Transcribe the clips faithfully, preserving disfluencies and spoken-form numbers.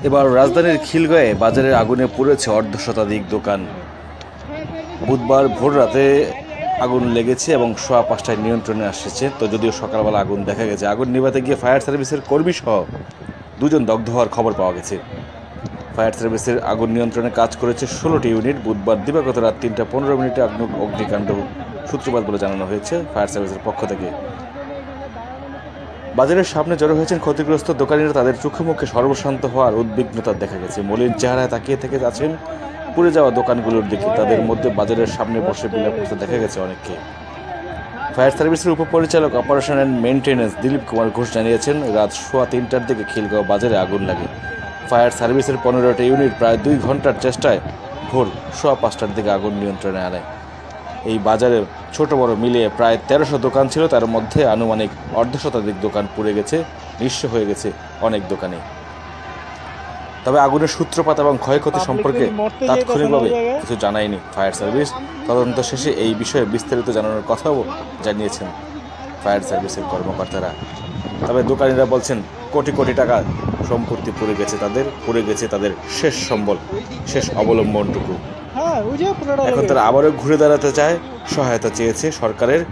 এবার রাজধানীর খিলগাঁয়ে বাজারের আগুনে পুড়েছে অর্ধ শতাধিক দোকান। বুধবার ভোর রাতে আগুন লেগেছে এবং সোয়া পাঁচটায় নিয়ন্ত্রণে আসছে। তো যদিও সকালবেলা আগুন দেখা গেছে, আগুন নিভাতে গিয়ে ফায়ার সার্ভিসের কর্মী সহ দুজন দগ্ধ হওয়ার খবর পাওয়া গেছে। ফায়ার সার্ভিসের আগুন নিয়ন্ত্রণে কাজ করেছে ষোলোটি ইউনিট। বুধবার দিবাগত রাত তিনটা পনেরো মিনিটে অগ্নিকাণ্ড সূত্রপাত বলে জানানো হয়েছে ফায়ার সার্ভিসের পক্ষ থেকে। বাজারের সামনে জড়ো হয়েছেন ক্ষতিগ্রস্ত দোকানিরা। তাদের চোখে মুখে সর্বশান্ত হওয়ার উদ্বিগ্নতা দেখা গেছে। মলিন চেহারায় তাকিয়ে থেকে আছেন পুড়ে যাওয়া দোকানগুলোর দিকে। তাদের মধ্যে বাজারের সামনে বসে বিলাপ করতে দেখা গেছে অনেককে। ফায়ার সার্ভিসের উপপরিচালক operation and maintenance Dilip Kumar Ghosh জানিয়েছেন, রাত সোয়া তিনটার দিকে খিলগাঁও বাজারে আগুন লাগে। ফায়ার সার্ভিসের পনেরোটি ইউনিট প্রায় দুই ঘন্টার চেষ্টায় ভোর সোয়া পাঁচটার দিকে আগুন নিয়ন্ত্রণে আনে। এই বাজারে ছোট বড় মিলিয়ে প্রায় তেরোশো দোকান ছিল, তার মধ্যে আনুমানিক অর্ধ শতাধিক দোকান পুড়ে গেছে, নিঃস্ব হয়ে গেছে অনেক দোকানে। তবে আগুনের সূত্রপাত এবং ক্ষয়ক্ষতি সম্পর্কে তাৎক্ষণিকভাবে কিছু জানায়নি ফায়ার সার্ভিস। তদন্ত শেষে এই বিষয়ে বিস্তারিত জানানোর কথাও জানিয়েছেন ফায়ার সার্ভিসের কর্মকর্তারা। তবে দোকানিরা বলছেন কোটি কোটি টাকা সম্পত্তি পুড়ে গেছে তাদের, পুড়ে গেছে তাদের শেষ সম্বল, শেষ অবলম্বনটুকু। এখন তারা আবারও ঘুরে দাঁড়াতে চায়, সহায়তা চেয়েছে সরকারের।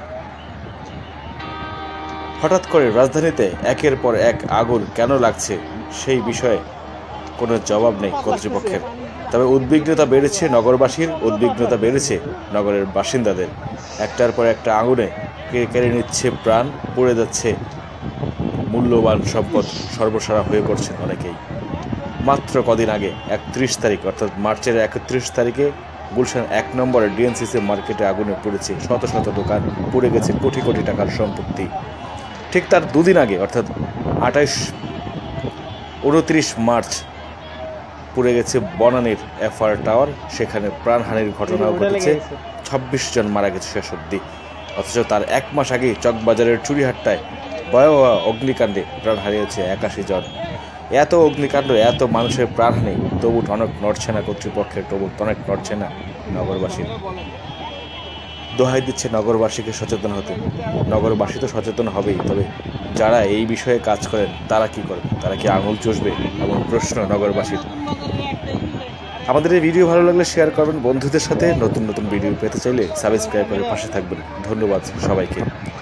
হঠাৎ করে রাজধানীতে একের পর এক আগুন কেন লাগছে সেই বিষয়ে কোনো জবাব নেই কর্তৃপক্ষের। তবে উদ্বিগ্নতা বেড়েছে নগরবাসীর, উদ্বিগ্নতা বেড়েছে নগরের বাসিন্দাদের। একটার পর একটা আগুনে কেড়ে নিচ্ছে প্রাণ, পড়ে যাচ্ছে মূল্যবান সম্পদ, সর্বসারা হয়ে পড়ছেন অনেকেই। মাত্র কদিন আগে একত্রিশ তারিখ অর্থাৎ মার্চের একত্রিশ তারিখে গুলশান এক নম্বরের ডিএনসিসি মার্কেটে আগুনে পড়েছে শত শত দোকান, পুড়ে গেছে কোটি কোটি টাকার সম্পত্তি। ঠিক তার দুদিন আগে অর্থাৎ আঠাইশ উনত্রিশ মার্চ পুড়ে গেছে বনানীর এফআর টাওয়ার, সেখানে প্রাণহানির ঘটনাও ঘটেছে, ছাব্বিশ জন মারা গেছে শেষ অবধি। অথচ তার এক মাস আগেই চকবাজারের চুরিহাট্টায় ভয়াবহ অগ্নিকাণ্ডে প্রাণ হারিয়েছে একাশি জন। এত অগ্নিকাণ্ড, এত মানুষের প্রাণহানি, তবু টনক নড়ছে না কর্তৃপক্ষের, তবু টনক নড়ছে না নগরবাসীর। দোহাই দিচ্ছে নগরবাসীকে সচেতন হতে। নগরবাসী তো সচেতন হবেই, তবে যারা এই বিষয়ে কাজ করেন তারা কি করবে? তারা কি আঙুল চষবে? এমন প্রশ্ন নগরবাসীর। আমাদের এই ভিডিও ভালো লাগলে শেয়ার করবেন বন্ধুদের সাথে। নতুন নতুন ভিডিও পেতে চাইলে সাবস্ক্রাইব করে পাশে থাকবেন। ধন্যবাদ সবাইকে।